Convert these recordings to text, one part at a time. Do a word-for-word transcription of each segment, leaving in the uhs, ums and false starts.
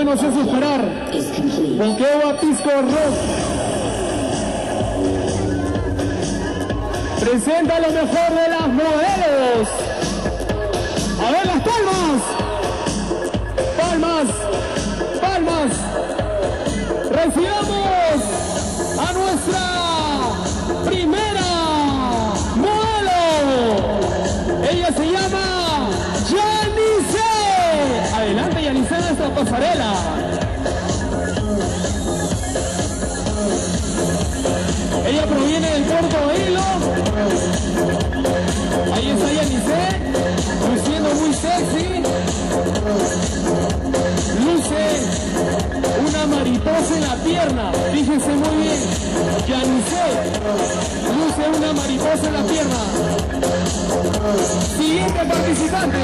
ya nos hace esperar. Moquegua Pisco Rock presenta lo mejor de las modelos. A ver las palmas. Palmas. Palmas. Recibamos a nuestra primera modelo. Ella se llama Yanice. Adelante, Yanice, de esta pasarela. Ella proviene del puerto de Hilo. Ahí está Yanice, luciendo muy sexy. Luce una mariposa en la pierna. Fíjense muy bien. Yanice luce una mariposa en la pierna. Siguiente participante.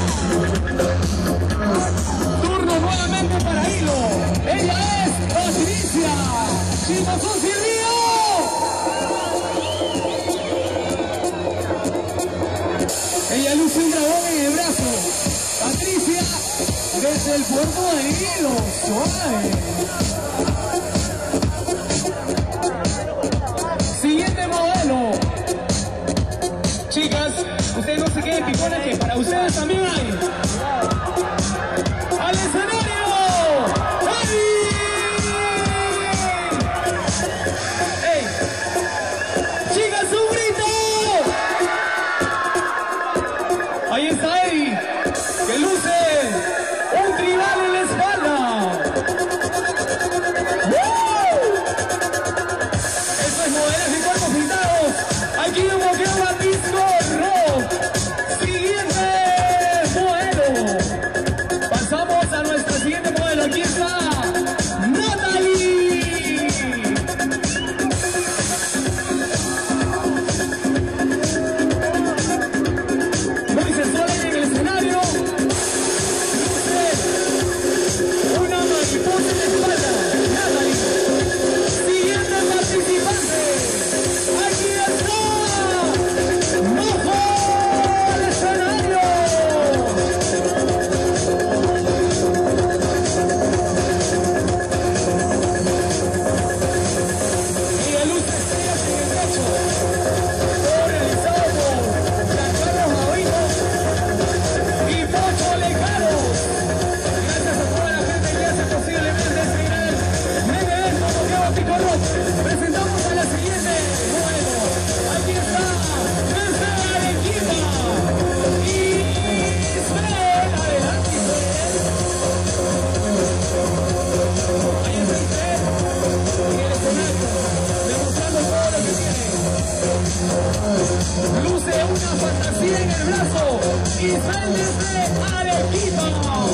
Turno nuevamente para Hilo. Ella es Patricia Chimazón Río. Ella luce un dragón en el brazo. Patricia, desde el puerto de Hilo. Suave. Siguiente modelo. Chicas, ustedes no se queden picones, que para ustedes también hay. ¡Al escenario! ¡Eddie! ¡Ey! ¡Chicas, un grito! Ahí está Eddie, que luce un tribal en la espalda. ¡Woo! Estos modelos de cuerpos pintados. Aquí un Moquegua Pisco Rock. Siguiente modelo. Pasamos a nuestra siguiente modelo. Aquí está Natalie. Muy sensual en el escenario. Una mariposa en la espalda. Natalie. Siguiente participante. Aquí está Majo al escenario. Ella luce estrellas en el techo. Todo realizado por Giancarlo Javino y Pocho Lejano. Gracias a toda la gente que hace posiblemente este gran mega evento Moquegua Pisco Rock. Presentamos a la siguiente modelo. Aquí está desde Arequipa. Israel, adelante Israel. Ahí está Israel en el escenario, demostrando todo lo que tiene. Luce una fantasía en el brazo. Israel desde Arequipa.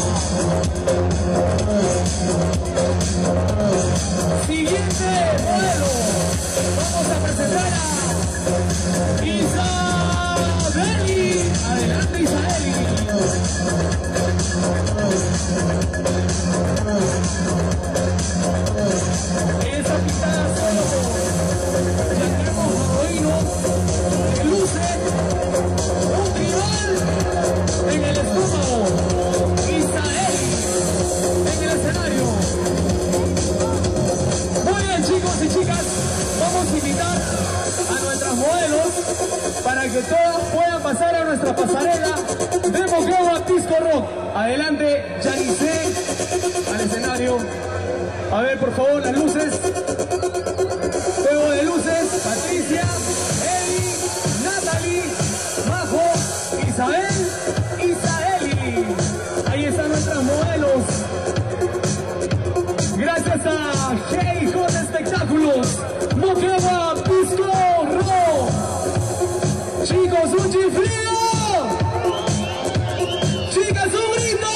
Siguiente modelo. Vamos a presentar a Isabeli. Adelante, Isabeli. Esa pintada solo Giancarlo Javino, que luce un tribal en el estómago. Isabeli en el escenario. Muy bien, chicos y chicas, vamos a invitar a nuestras modelos para que todas puedan pasar a nuestra pasarela de Moquegua Pisco Rock. Adelante, Yanice, al escenario. A ver, por favor, las luces. Juego de luces. Patricia, Eddie, Natalie, Majo, Isabel, Isaeli. Ahí están nuestras modelos. Gracias a G J Espectáculos, Moquegua Pisco Rock. Chicos, un chiflido. Chicas, un grito.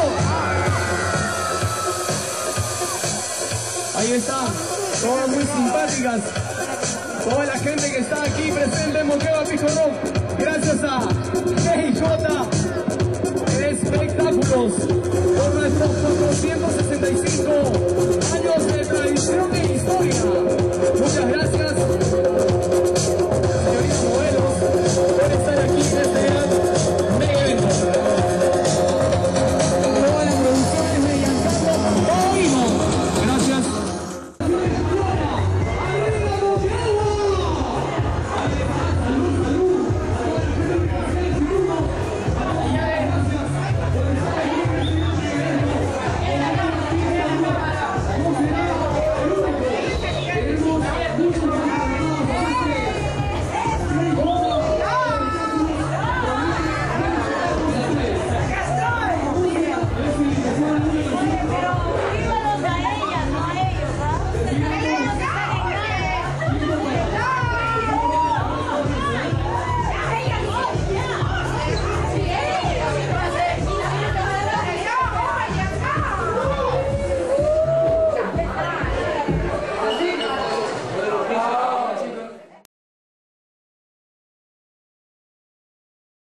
Ahí están, todas muy simpáticas. Toda la gente que está aquí presente en Moquegua Pisco Rock. Gracias a G J Espectáculos por nuestros cuatrocientos sesenta y cinco años de tradición e historia. Muchas gracias.